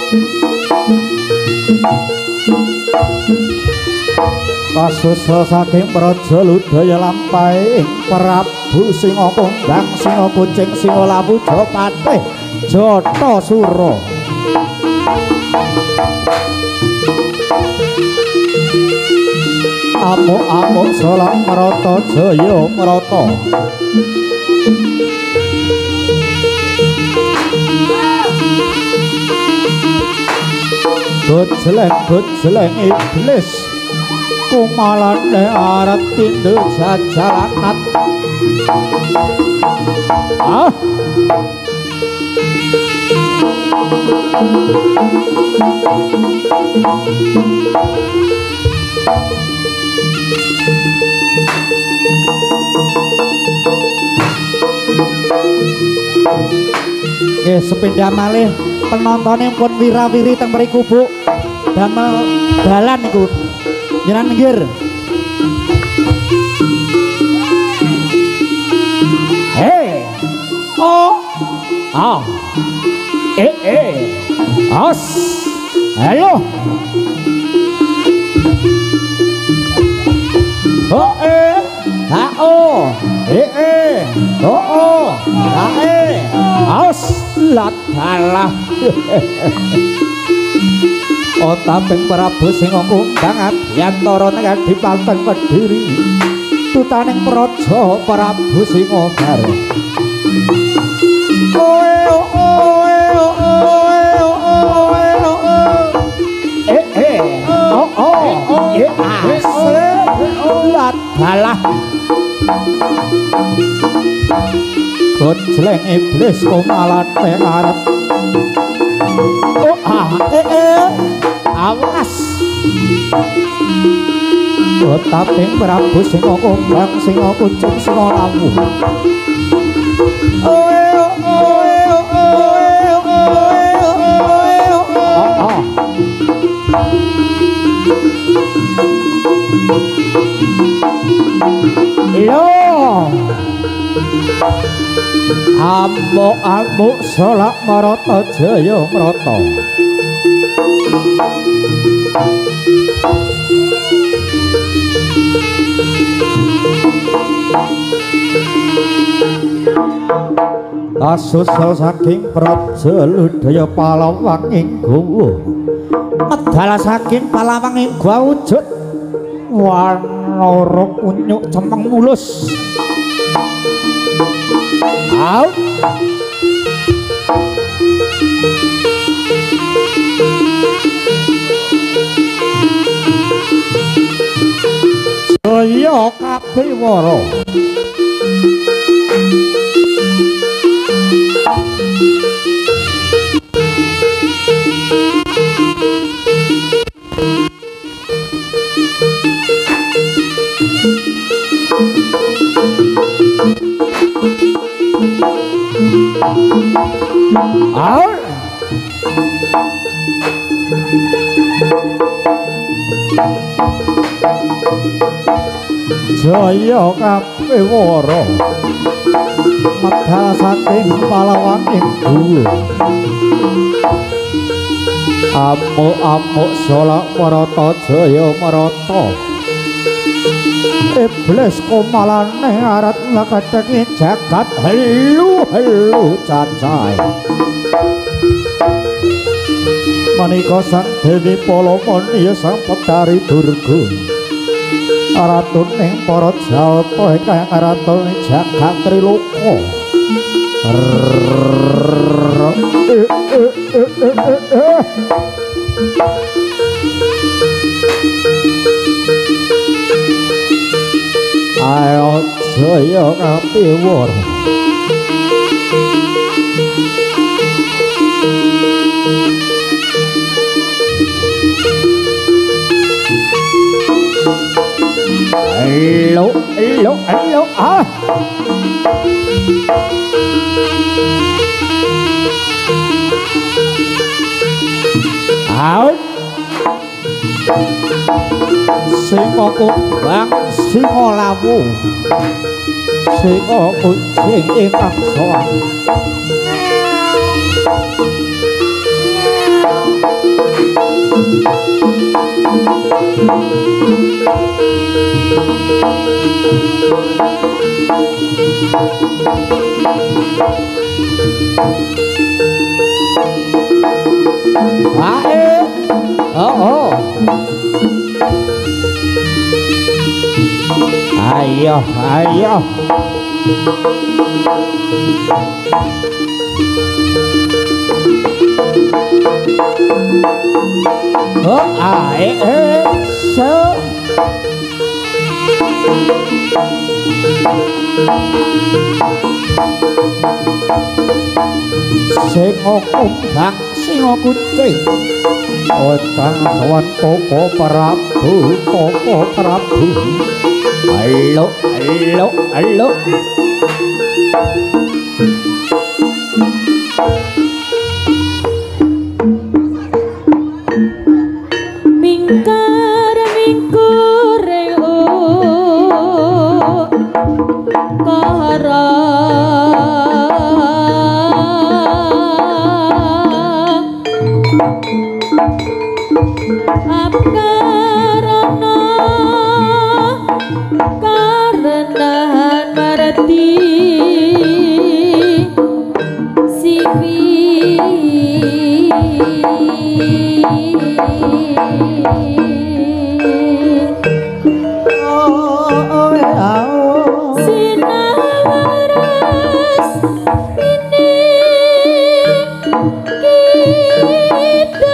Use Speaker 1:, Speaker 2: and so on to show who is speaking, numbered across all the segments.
Speaker 1: Kasusul saking Praja Ludaya lampahing Prabu Singa Kondang Singa Kucing Singa Lawu Jopatih Jatasura. Amuk-amuk Solak Marata Jaya Marata. Gojleng iblis kumalane arep tindu jajalanat. Sepeda malih penontonnya pun wirawiri teng mriku Bu. Damel dalan niku. Jenengan minggir. Hei. Oh. Ah. As. Halo. Oh ha oh. Oh as lat halah. Otaping Prabu Singa Kondang yantara nek dipanteng Kediri tutaning praja Prabu Singagar. Lat halah. Gojleng iblis kumalane arep. Awas. Otaping Prabu Singa Kondang Singa Kucing Singa Lawu. Amuk-amuk Solak Marata Jaya Marata. Kasusul saking Praja Ludaya Palawanging Gawa medal saking Palawanging Gawa wujud wanara kunyuk cemeng mulus. Out. Jaya Kapiwara. Jaya Kapiwara medal saking Palawanging Gawa. Amuk-amuk Solak Marata Jaya Marata. Iblis kumalane arep nglakethi jagat helu cacai. Manika sang Dewi Palamani sang Petari Durga. Ratuning para Jawata ingkang ngaratoning jagat Triloka. Ayo Jaya Kapiwara. Halo ah. Out. Singa Kondang Singa Lawu Singa Kucing ingkang sowan. Ae. Oh. Ayo. Oh, ae. So. Sing kumbang sing kucing Otang sawan Koko Prabu Halo
Speaker 2: Mingkar mingkure kara karenahan marati siwi sinawaras ini kita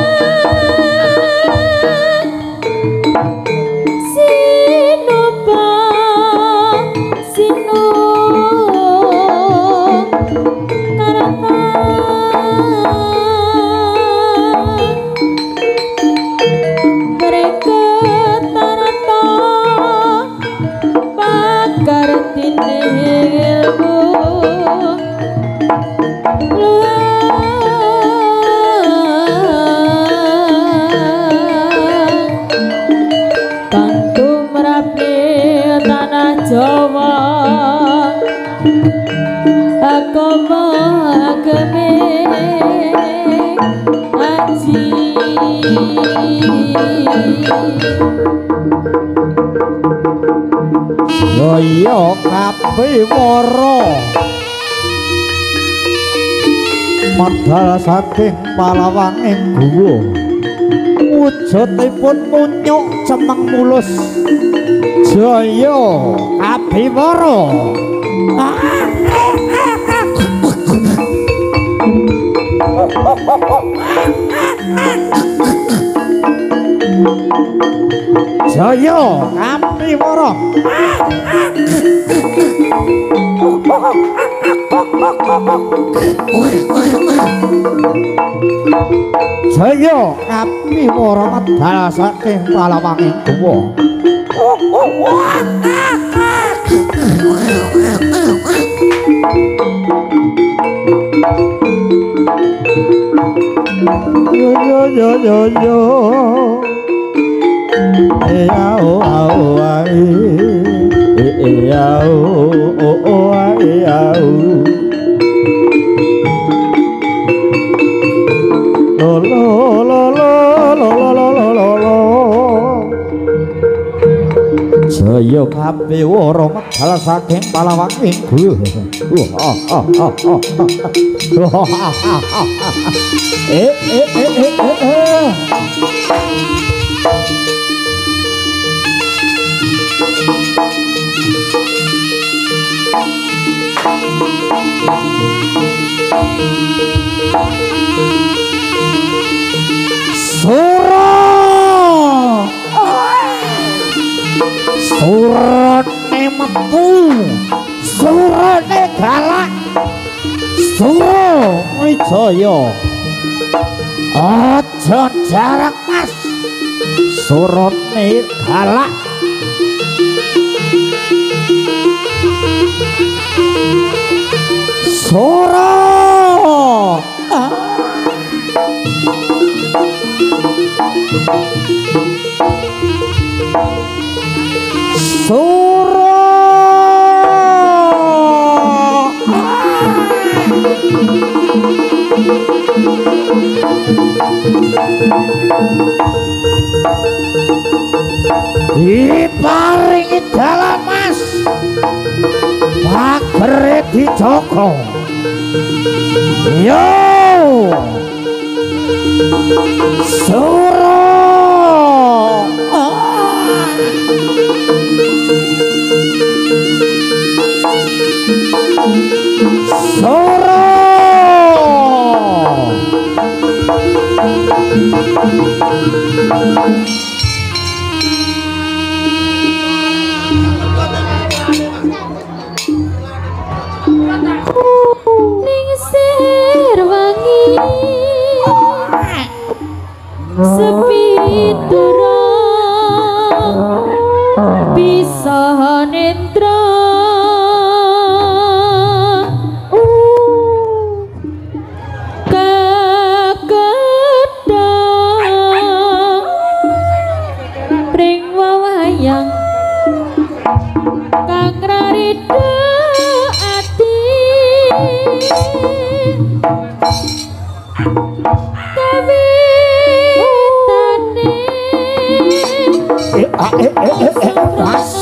Speaker 2: Jawa agama agame aji
Speaker 1: Yo kapewara medal saking palawanging guwa wujudipun munyuk cemeng mulus Jaya kapewara Jaya kapewara Jaya kapewara medal saking palawanging guwa Yo ya o ai ya o ai ya lo Jaya kapewara medal saking palawanging Surane metu, surane galak, Sura Wijaya. Aja jarak mas, surane galak. Sura. Sura diparingi dalan Mas pagere dijogo yo Suro Suro
Speaker 2: Ningsir wangi sepi durung bisa nendra kekedang pring wawayang kang rarida ati
Speaker 1: Mas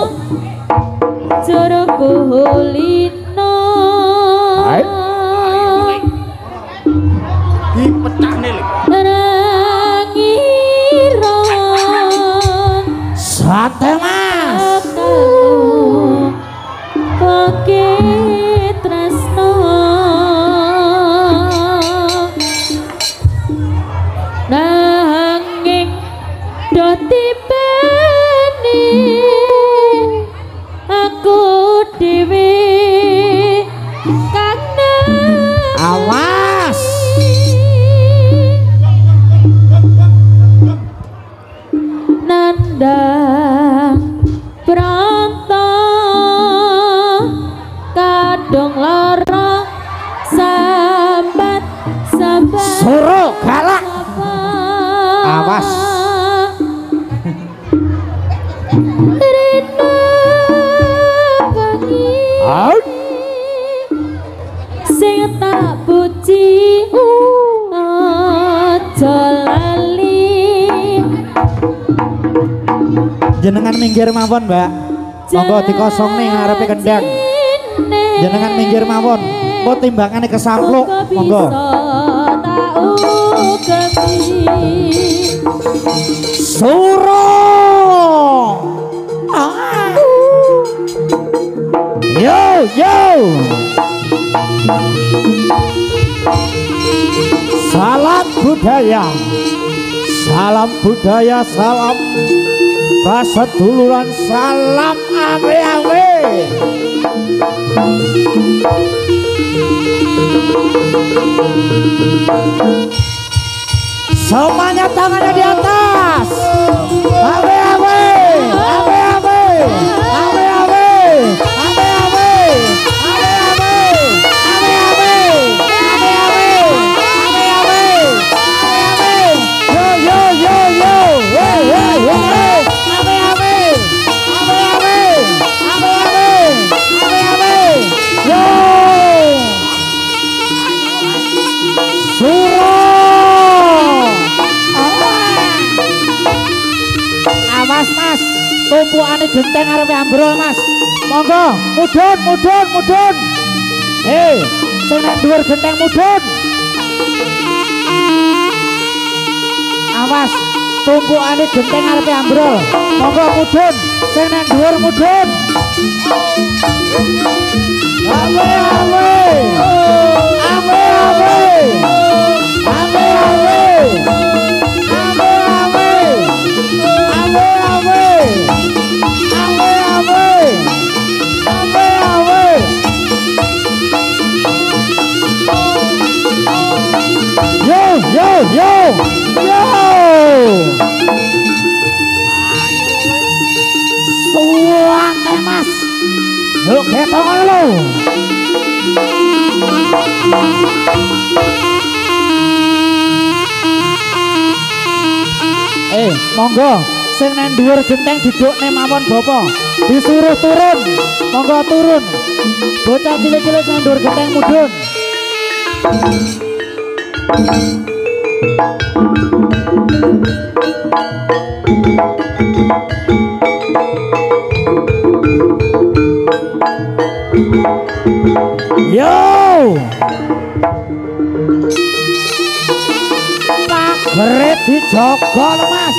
Speaker 2: Joro kulino
Speaker 3: dipecah nih
Speaker 2: Rangiron
Speaker 1: sate Mas
Speaker 2: Pake tresno Nanging doti beni Aku dewe karena
Speaker 1: awas
Speaker 2: nandang pranta kadung lara sambat
Speaker 1: Suro galak awas
Speaker 2: Rina wangi sing tak puji aja lali
Speaker 1: jenengan minggir mawon Mbak monggo dikosong nih ngarepe kendang jenengan minggir mawon kok timbangane kesampluk monggo Suro yo yo salam budaya salam budaya salam paseduluran salam awe-awe semuanya tangannya di atas awe-awe awe-awe awe-awe awe-awe awe-awe awe-awe awe-awe awe-awe yo yo yo yo hey hey hey awe-awe awe-awe awe-awe awe-awe yo Suro awas Mas tumpukane genteng arepe ambrol Mas monggo mudhun mudhun mudhun sing nang dhuwur genteng mudhun awas tumpukane genteng arepe ambrol monggo mudhun sing nang dhuwur mudhun awe awe awe awe awe yo yo yo suwate Mas yo ketongan lo monggo sing nang dhuwur genteng didukne mawon Bapak disuruh turun monggo turun bocah cilik-cilik nang dhuwur genteng mudhun Gerit dijogo lho Mas.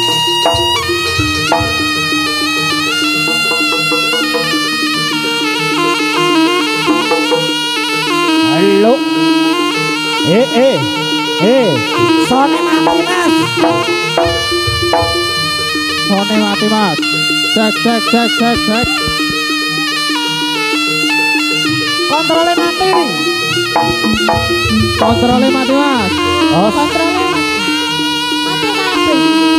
Speaker 1: Halo. Sone mati Mas.
Speaker 3: Sone mati Mas. Cek.
Speaker 1: Kontrolnya mati nih.
Speaker 3: Kontrolnya mati Mas.
Speaker 1: Oh,
Speaker 2: Kontrolnya mati kabeh.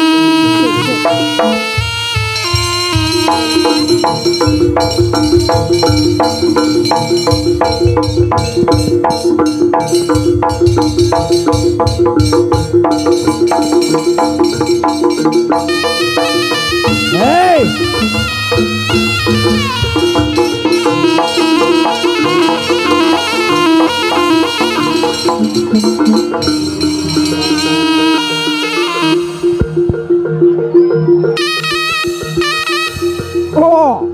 Speaker 1: hey. Oh.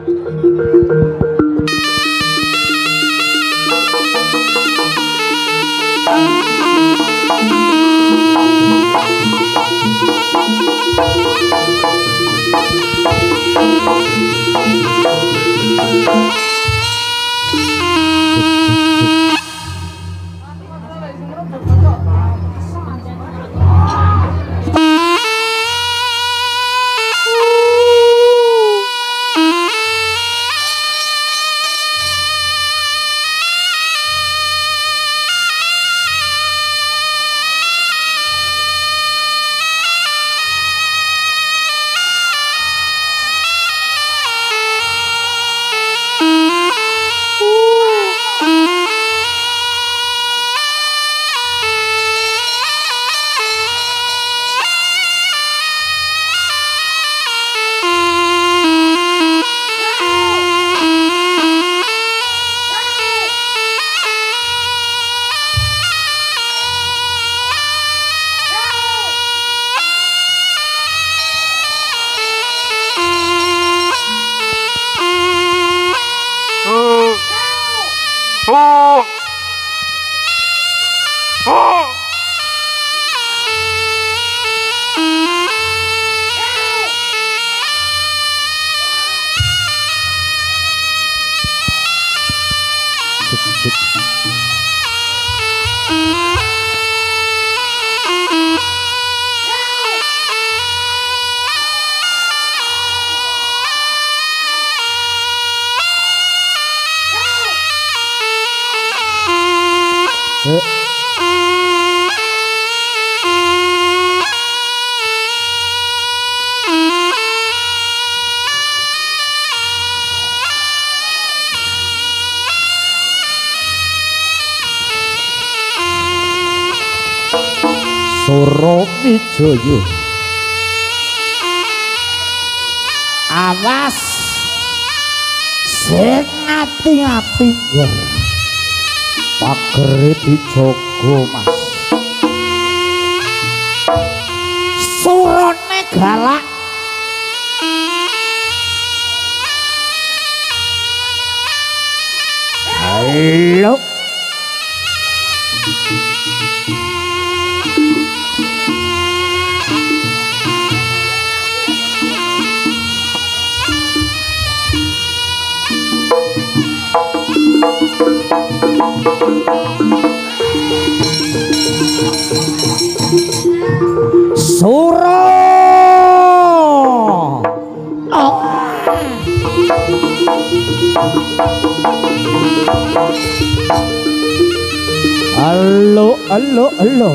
Speaker 1: Surawijaya. Awas sing ati-ati ya. Pagere dijogo Mas. Surone galak. Halo. Suro. Oh. Halo.